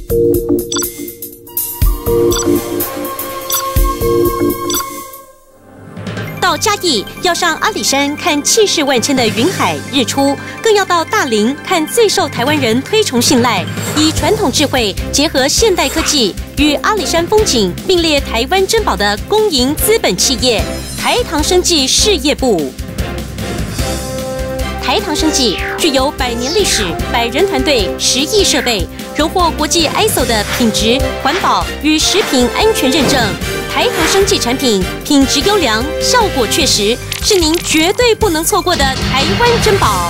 到嘉义要上阿里山看气势万千的云海日出，更要到大林看最受台湾人推崇信赖，以传统智慧结合现代科技与阿里山风景并列台湾珍宝的公营资本企业台糖生技事业部。台糖生技具有100年历史、100人团队、10亿设备，荣获国际 ISO 的品质、环保与食品安全认证。台糖生技产品品质优良，效果确实，是您绝对不能错过的台湾珍宝。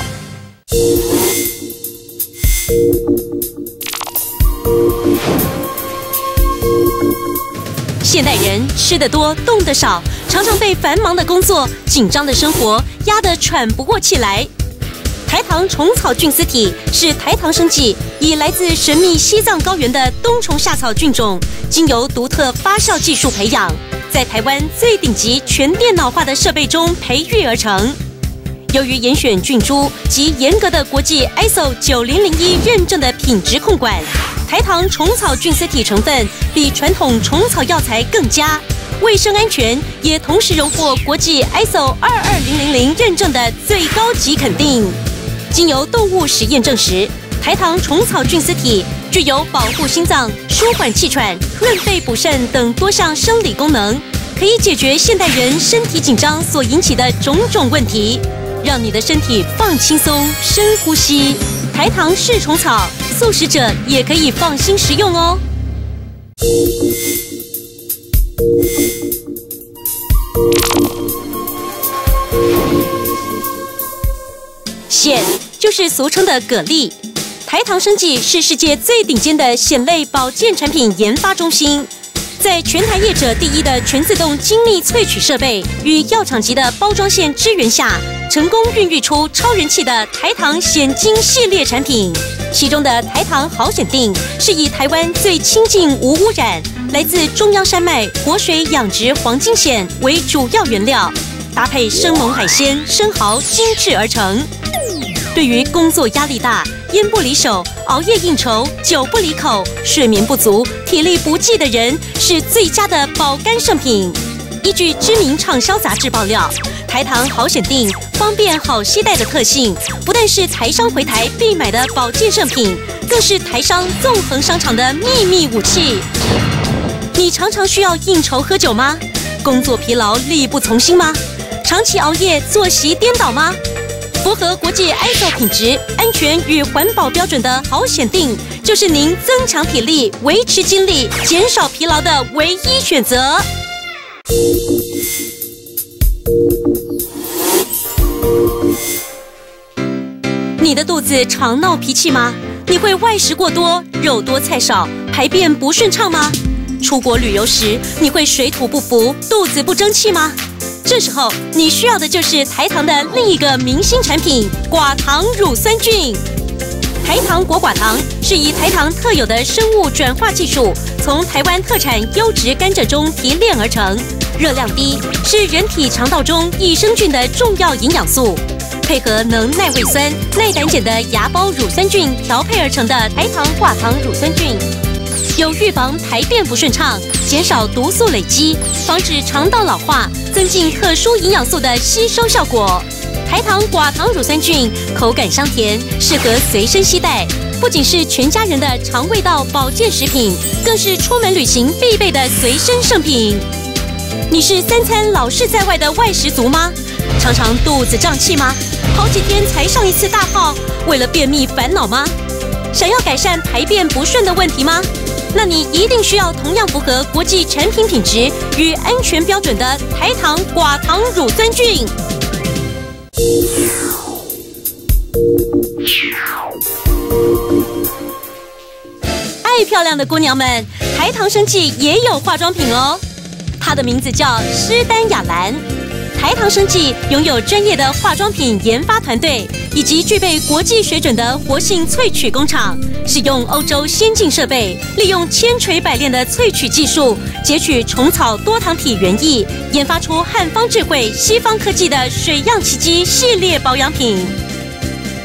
现代人吃得多，动得少，常常被繁忙的工作、紧张的生活压得喘不过气来。台糖虫草菌丝体是台糖生技以来自神秘西藏高原的冬虫夏草菌种，经由独特发酵技术培养，在台湾最顶级全电脑化的设备中培育而成。由于严选菌株及严格的国际 ISO 9001认证的品质控管，台糖虫草菌丝体成分比传统虫草药材更佳，卫生安全也同时荣获国际 ISO 22000认证的最高级肯定。经由动物实验证实，台糖虫草菌丝体具有保护心脏、舒缓气喘、润肺补肾等多项生理功能，可以解决现代人身体紧张所引起的种种问题，让你的身体放轻松、深呼吸。台糖是虫草，素食者也可以放心食用哦。硒就是俗称的蛤蜊。台糖生技是世界最顶尖的硒类保健产品研发中心，在全台业者第一的全自动精密萃取设备与药厂级的包装线支援下，成功孕育出超人气的台糖硒精系列产品。其中的台糖好硒锭是以台湾最清净无污染、来自中央山脉活水养殖黄金硒为主要原料，搭配生猛海鲜、生蚝精制而成。对于工作压力大、烟不离手、熬夜应酬、酒不离口、睡眠不足、体力不济的人，是最佳的保肝圣品。依据知名畅销杂志爆料，台糖好硒锭方便好携带的特性，不但是台商回台必买的保健圣品，更是台商纵横商场的秘密武器。你常常需要应酬喝酒吗？工作疲劳、力不从心吗？长期熬夜、作息颠倒吗？符合国际 ISO 品质、安全与环保标准的好硒锭，就是您增强体力、维持精力、减少疲劳的唯一选择。你的肚子常闹脾气吗？你会外食过多、肉多菜少、排便不顺畅吗？出国旅游时，你会水土不服、肚子不争气吗？这时候你需要的就是台糖的另一个明星产品——寡糖乳酸菌。台糖果寡糖是以台糖特有的生物转化技术，从台湾特产优质甘蔗中提炼而成，热量低，是人体肠道中益生菌的重要营养素。配合能耐胃酸、耐胆碱的芽孢乳酸菌调配而成的台糖寡糖乳酸菌，有预防排便不顺畅、减少毒素累积、防止肠道老化、增进特殊营养素的吸收效果。台糖寡糖乳酸菌口感香甜，适合随身携带，不仅是全家人的肠胃道保健食品，更是出门旅行必备的随身圣品。你是3餐老是在外的外食族吗？常常肚子胀气吗？好几天才上一次大号，为了便秘烦恼吗？想要改善排便不顺的问题吗？那你一定需要同样符合国际产品品质与安全标准的台糖寡糖乳酸菌。爱漂亮的姑娘们，台糖生技也有化妆品哦，它的名字叫施丹雅兰。台糖生技拥有专业的化妆品研发团队，以及具备国际水准的活性萃取工厂，使用欧洲先进设备，利用千锤百炼的萃取技术，截取虫草多糖体原液，研发出汉方智慧、西方科技的水漾奇迹系列保养品。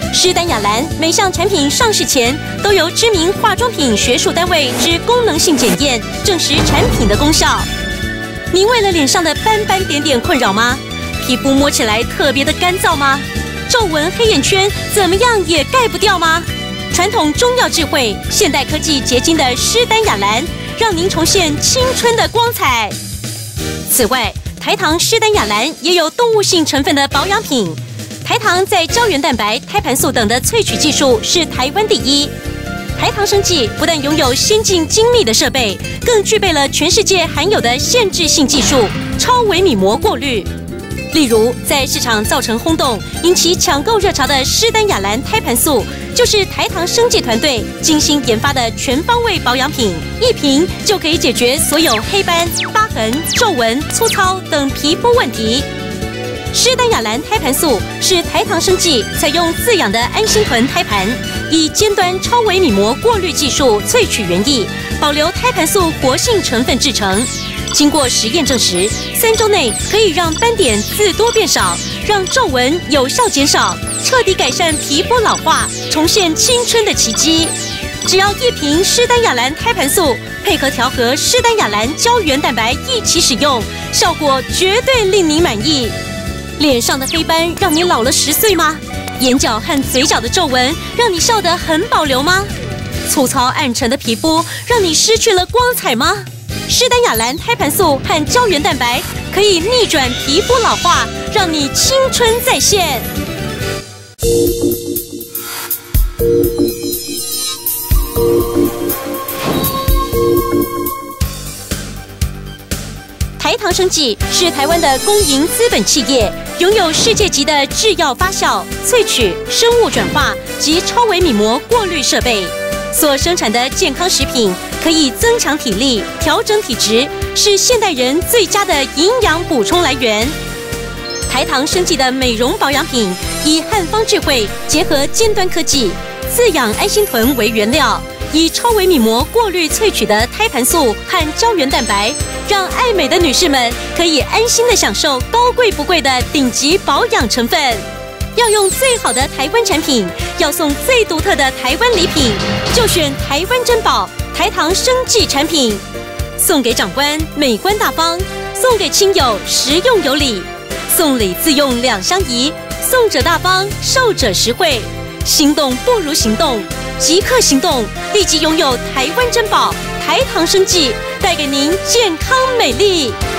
施丹雅兰每项产品上市前，都由知名化妆品学术单位之功能性检验，证实产品的功效。您为了脸上的斑斑点点困扰吗？皮肤摸起来特别的干燥吗？皱纹、黑眼圈怎么样也盖不掉吗？传统中药智慧，现代科技结晶的施丹雅兰，让您重现青春的光彩。此外，台糖施丹雅兰也有动物性成分的保养品。台糖在胶原蛋白、胎盘素等的萃取技术是台湾第一。台糖生技不但拥有先进精密的设备，更具备了全世界罕有的限制性技术——超微米膜过滤。例如，在市场造成轰动、引起抢购热潮的施丹雅兰胎盘素，就是台糖生技团队精心研发的全方位保养品，一瓶就可以解决所有黑斑、疤痕、皱纹、粗糙等皮肤问题。施丹雅兰胎盘素是台糖生技采用自养的安心豚胎盘，以尖端超微米膜过滤技术萃取原液，保留胎盘素活性成分制成。经过实验证实，3周内可以让斑点自多变少，让皱纹有效减少，彻底改善皮肤老化，重现青春的奇迹。只要一瓶施丹雅兰胎盘素，配合调和施丹雅兰胶原蛋白一起使用，效果绝对令你满意。脸上的黑斑让你老了10岁吗？眼角和嘴角的皱纹让你笑得很保留吗？粗糙暗沉的皮肤让你失去了光彩吗？施丹雅兰胎盘素和胶原蛋白可以逆转皮肤老化，让你青春再现。台糖生技是台湾的公营资本企业，拥有世界级的制药发酵、萃取、生物转化及超微米膜过滤设备。所生产的健康食品可以增强体力、调整体质，是现代人最佳的营养补充来源。台糖生技的美容保养品，以汉方智慧结合尖端科技，自养安心豚为原料，以超微米膜过滤萃取的胎盘素和胶原蛋白，让爱美的女士们可以安心的享受高贵不贵的顶级保养成分。要用最好的台湾产品，要送最独特的台湾礼品，就选台湾珍宝台糖生技产品。送给长官美观大方，送给亲友实用有礼，送礼自用2相宜，送者大方，受者实惠。心动不如行动，即刻行动，立即拥有台湾珍宝台糖生技，带给您健康美丽。